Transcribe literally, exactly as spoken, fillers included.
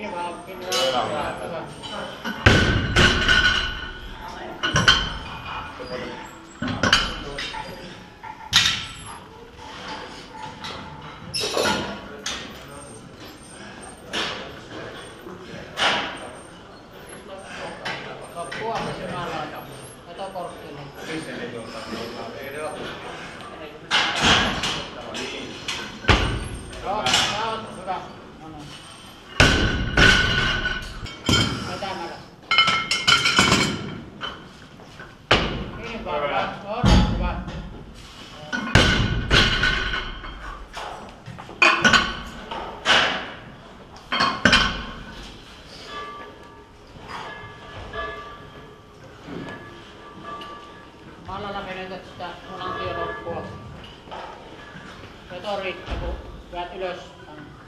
Kiinni vaan, kiinni vaan. Hyvä, hyvä. Tuossa se maalaita. Kato korttiin. Missä ne tuossa? Ei ne ole. Joo, joo, hyvä. No niin. Vetämällä. Kiinni vaan, hyvä. No niin, hyvä. Mallalla venytät sitä munan tie loppua. Veto riittää, kun vyöt ylös.